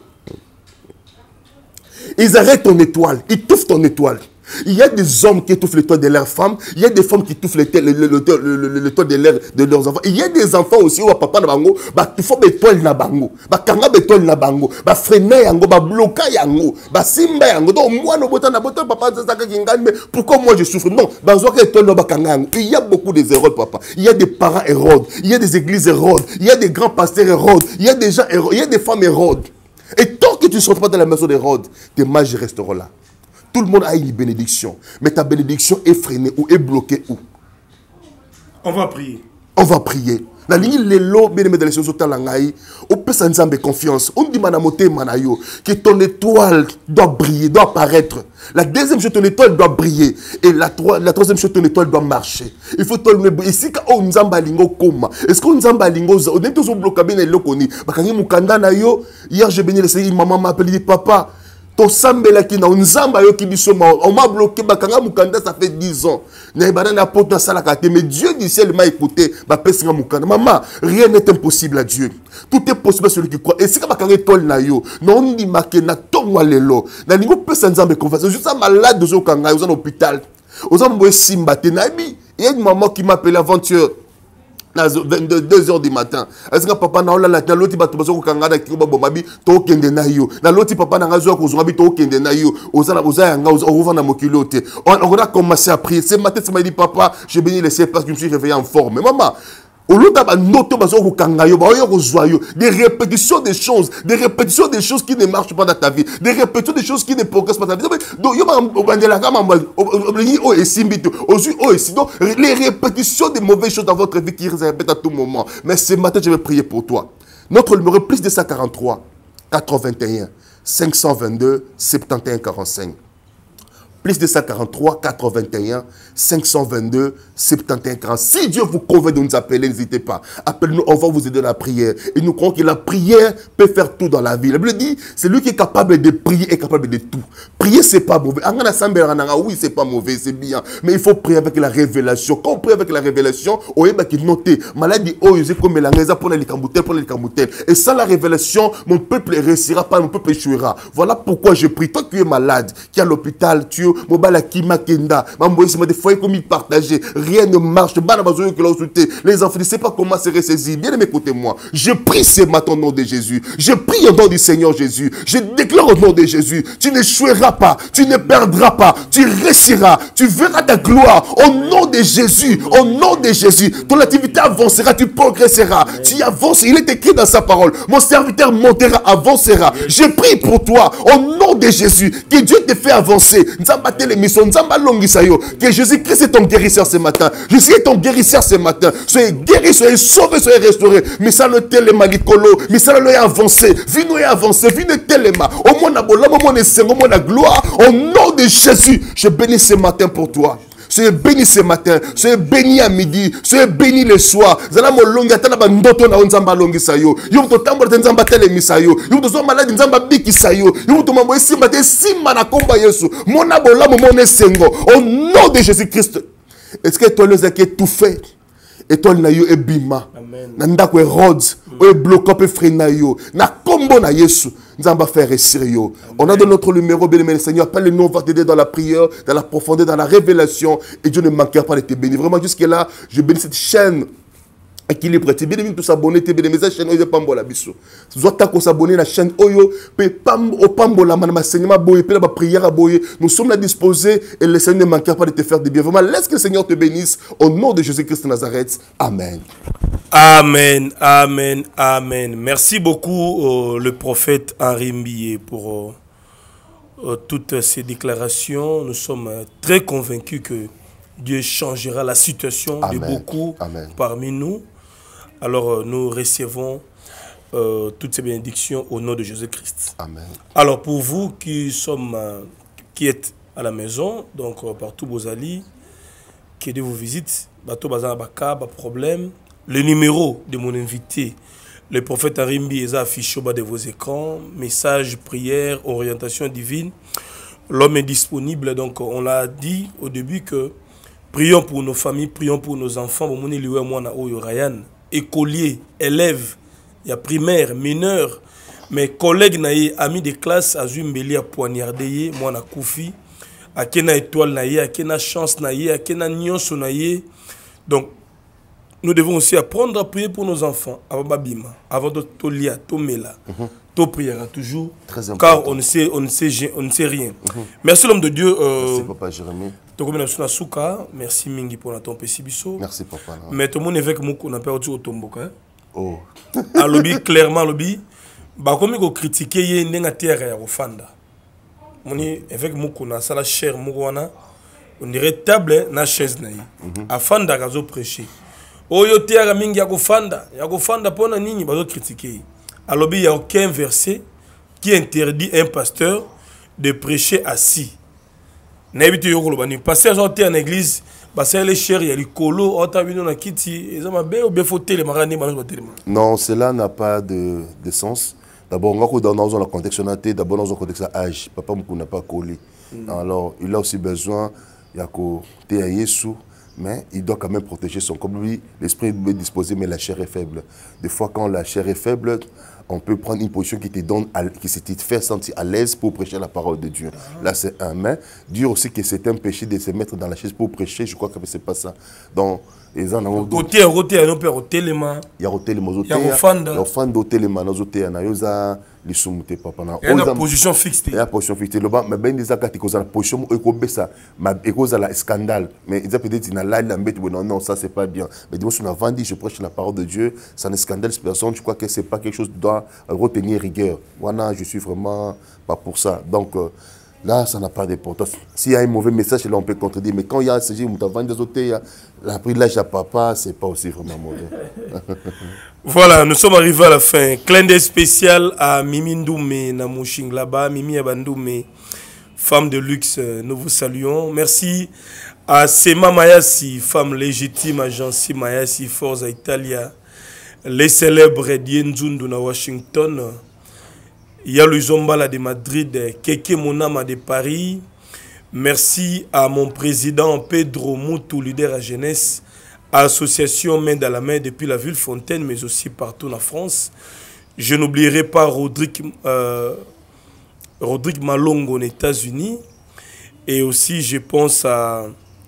ils arrêtent ton étoile ils touffent ton étoile. Il y a des hommes qui étouffent l'étoile de leurs femmes. Il y a des femmes qui étouffent l'étoile de, leur, de leurs enfants. Il y a des enfants aussi où papa na bango, bah tu faut l'étoile na bango, bah kanga l'étoile na bango, bah freiner yango, bah bloquer yango, bah simba yango. Donc moi no botan na botan papa c'est ça qui gagne. Mais pourquoi moi je souffre? Non, bah zoka l'étoile na kanga yango. Il y a beaucoup des Hérodes papa. Il y a des parents Hérodes. Il y a des églises Hérodes. Il y a des grands pasteurs Hérodes. Il y a des gens Hérodes. Il y a des femmes Hérodes. Et tant que tu ne seras pas dans la maison d'Hérode, tes mages resteront là. Tout le monde a une bénédiction. Mais ta bénédiction est freinée ou est bloquée où? On va prier. On va prier. na lingi lelo bien aimé dans les choses otala ngai opesa nzambe confiance on dit mana motema na yo que ton étoile doit briller doit apparaître. La deuxième chose, ton étoile doit briller. Et la, la troisième chose, ton étoile doit marcher. Il faut que tu ici quand on nzamba lingo koma. Est-ce qu'on nzamba lingo on est tous au bloc bien et lokoni. Bakangi mukanda na yo. Hier j'ai béni le Seigneur, maman m'a appelé papa. To sambela ki na nzamba yo ki biso ma on m'a bloqué bakanga mukanda ça fait dix ans. Na ibana na poto sala kate mais Dieu du ciel m'a écouté ba pesinga mukanda. Maman, rien n'est impossible à Dieu. Tout est possible à celui qui croit. Et si bakanga étoile na yo, non ni marqué na tongwa lelo. Na lingo pesa nzambe confiance. Je suis malade de zo kanga aux hôpital. Aux amboye simba te na bi. Il y a une maman qui m'appelle aventure. À vingt-deux heures du matin. Est-ce que papa n'a pas la loti bato bazo kangada ki ba bomabi to kende na yo. Na loti papa n'a ngazo ko zongabi to kende na yo. Oza na oza yanga oza na mokilote. On a commencé à prier. Ce matin, ça m'a dit papa, je bénis le Seigneur parce que je me suis réveillé en forme. Mais maman, au lieu de des répétitions des choses, des répétitions des choses qui ne marchent pas dans ta vie, des répétitions des choses qui ne progressent pas dans ta vie. Donc, les répétitions des mauvaises choses dans votre vie qui se répètent à tout moment. Mais ce matin, je vais prier pour toi. Notre numéro plus deux cent quarante-trois, quatre-vingt-un, cinq cent vingt-deux, soixante-et-onze, quarante-cinq. Plus deux cent quarante-trois, quatre-vingt-un, cinq cent vingt-deux, soixante-et-onze, quarante-cinq. Si Dieu vous convainc de nous appeler, n'hésitez pas. Appelez-nous, on va vous aider dans la prière. Et nous croyons que la prière peut faire tout dans la vie. La Bible dit, c'est lui qui est capable de prier et capable de tout. Prier, c'est pas mauvais. Oui, c'est pas mauvais, c'est bien. Mais il faut prier avec la révélation. Quand on prie avec la révélation, on est noté. Maladie, oh, je sais comme la raison pour les camboutels, pour les camboutels. Et sans la révélation, mon peuple ne réussira pas, mon peuple échouera. Voilà pourquoi je prie. Toi qui es malade, qui est à l'hôpital, tu Mobala Kima Kenda, Mamboïs, des foyers comme il partageait, rien ne marche, les enfants ne savent pas comment se ressaisir. Bien aimé, écoutez-moi, je prie ce matin au nom de Jésus, je prie au nom du Seigneur Jésus, je déclare au nom de Jésus, tu n'échoueras pas, tu ne perdras pas, tu réussiras, tu verras ta gloire au nom de Jésus, au nom de Jésus, ton activité avancera, tu progresseras, tu avances, il est écrit dans sa parole, mon serviteur montera, avancera, je prie pour toi, au nom de Jésus, que Dieu te fait avancer, que Jésus-Christ est ton guérisseur ce matin. Jésus est ton guérisseur ce matin. Soyez guéris, soyez sauvés, soyez restaurés. Mais ça le téléma licolo, mais ça le avancé. Vino est avancé, vino téléma. Au moins, au moins, au moins, la gloire. Au nom de Jésus, je bénis ce matin pour toi. Soyez bénis ce matin, soyez bénis à midi, soyez bénis le soir. Zala molonga tana ba ndoto na nzamba longi sayo. Yo to tambo te nzamba tele misayo. Yo to so malade nzamba biki sayo. Yo to mambo simba te simba na komba Yesu. Mona bola mo mone sengo. Au nom de Jésus-Christ. Est-ce que toi le zaki tout fait? Et toi na yo ebima. Na ndako Hérode, o bloqué pe frena yo. Na kombo na Yesu. Nous allons faire réussir. On a de notre numéro, bien aimé le Seigneur. Appelle-nous, on va t'aider dans la prière, dans la profondeur, dans la révélation. Et Dieu ne manquera pas de te bénir. Vraiment, jusque-là, je bénis cette chaîne équilibrée. Tu es bien aimé de s'abonner, tu es bien aimé cette chaîne. Oyo Pambo la biso. Tu dois s'abonner à la chaîne Oyo. Au Pambo la manama Seigneur boye, puis la prière à boye. Nous sommes là disposés et le Seigneur ne manquera pas de te faire des bien. Vraiment, laisse que le Seigneur te bénisse. Au nom de Jésus-Christ de Nazareth. Amen. Amen, amen, amen. Merci beaucoup euh, le prophète Henri Mbilé pour euh, euh, toutes ces déclarations. Nous sommes euh, très convaincus que Dieu changera la situation amen. De beaucoup amen. Parmi nous. Alors euh, nous recevons euh, toutes ces bénédictions au nom de Jésus-Christ. Amen. Alors pour vous qui, sommes, euh, qui êtes à la maison, donc euh, partout vos alliés, qui Dieu vous visite, bateau bazan baka, pas problème. Le numéro de mon invité, le prophète Henri Mbilé, est affiché au bas de vos écrans. Message, prière, orientation divine. L'homme est disponible, donc on l'a dit au début que prions pour nos familles, prions pour nos enfants. Écoliers, élèves, il y a primaire, mineurs, mes collègues, amis de classe, Azou Mbeli a poignardé, moi na koufi, à kena étoile naïe, à kena chance naïe, à kena nyonso naïe. Donc, nous devons aussi apprendre à prier pour nos enfants, avant Babima, avant de Tolia, Tomela, to priera toujours, car on ne sait, on ne sait, on ne sait rien. Mm-hmm. Merci l'homme de Dieu. Euh, merci papa Jérémie. Merci Mingi pour la ton Pessibiso. Merci papa. Là. Mais tout le monde évêque Moukou n'a pas au Tomboka. Oh. À lobby clairement lobby, bah comme il critiquer yé n'enga terre au fanda. Moni évêque Moukou na sala cher Mourouana, on dirait table na chaise naï. À fanda gazo prêcher. Oyo théâtre mingi ya kofanda, ya kofanda pona nini bazo critiquer. Alors il y a aucun verset qui interdit un pasteur de prêcher assis. N'habite yo koloba ni pasteur sorti en église, pasteur les chers ya likolo, otabino na kiti, ezama be ou be fotel marani bazo telema. Non, cela n'a pas de, de sens. D'abord, on va dans le contexte d'abord dans un contexte âge. Papa Moukou n'a pas collé. Mm. Alors, il a aussi besoin, il y a côté à Yesu, mais il doit quand même protéger son corps. Lui, l'esprit est disposé, mais la chair est faible. Des fois, quand la chair est faible, on peut prendre une position qui te donne, à, qui te fait sentir à l'aise pour prêcher la parole de Dieu. Ah. Là, c'est un. Mais Dieu aussi que c'est un péché de se mettre dans la chaise pour prêcher. Je crois que c'est pas ça. Donc, ils en ont côté à côté à nos pères au téléma. Il y a au téléma, il y a au fanda. Il y a au fanda au téléma, nos hôtels, na yosa les soumoutés papa na. Il y a une position fixe. Il y a une position fixe. Le bas, mais ben des actes qui ont la position, ils ont baissé, mais ils ont la scandale. Mais ils ont peut-être une la la bête, non non ça c'est pas bien. Mais dis-moi sur la vendie, je prêche la parole de Dieu, ça ne scandale personne. Je crois que c'est pas quelque chose qui doit retenir rigueur. Voilà, je suis vraiment pas pour ça. Donc là, ça n'a pas d'importance. S'il y a un mauvais message, là, on peut contredire. Mais quand il y a ce genre de des autres, la privilège à papa, c'est pas aussi vraiment mauvais. Voilà, nous sommes arrivés à la fin. Clin d'œil spécial à Mimi Ndoumé, Namouching là-bas, Mimi Abandoumé, femme de luxe, nous vous saluons. Merci à Sema Mayasi, femme légitime, agence Mayasi, Forza Italia, les célèbres Dienzundu na Washington. Il y a le Zombala de Madrid, Keke Monama de Paris. Merci à mon président Pedro Moutou, leader à jeunesse, à l'association Main dans la main depuis la ville Fontaine, mais aussi partout en France. Je n'oublierai pas Rodrigue, euh, Rodrigue Malongo aux États-Unis. Et aussi, je pense à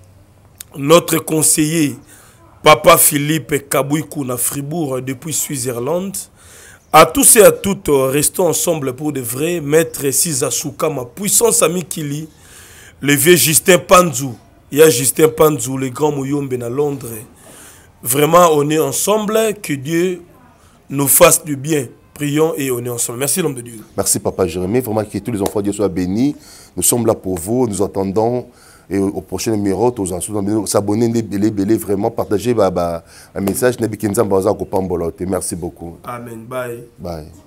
notre conseiller, Papa Philippe Kabouikou à Fribourg, depuis Suisse-Irlande. À tous et à toutes, restons ensemble pour de vrai. Maître Sizasuka, ma puissance ami Kili, le vieux Justin Panzou. Il y a Justin Panzou, le grand Mouyombe à Londres. Vraiment, on est ensemble. Que Dieu nous fasse du bien. Prions et on est ensemble. Merci l'homme de Dieu. Merci Papa Jérémie. Vraiment que tous les enfants de Dieu soient bénis. Nous sommes là pour vous. Nous attendons. Et au prochain numéro, s'abonner, les belés, vraiment partager un message. Merci beaucoup. Amen. Bye. Bye.